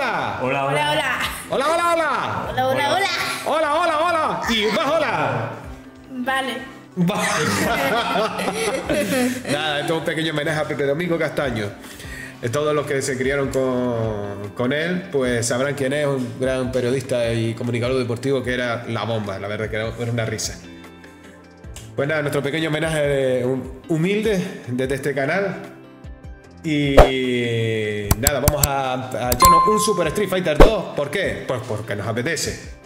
hola. Hola, Hola, hola. Hola, hola, hola. Hola, hola, hola. Hola, hola, hola. Y más hola. Vale. Nada, esto es un pequeño homenaje a Pepe Domingo Castaño. Todos los que se criaron con él, pues sabrán quién es, un gran periodista y comunicador deportivo que era la bomba, la verdad que era una risa. Pues nada, nuestro pequeño homenaje humilde desde este canal. Y nada, vamos a echarnos un Super Street Fighter 2. ¿Por qué? Pues porque nos apetece.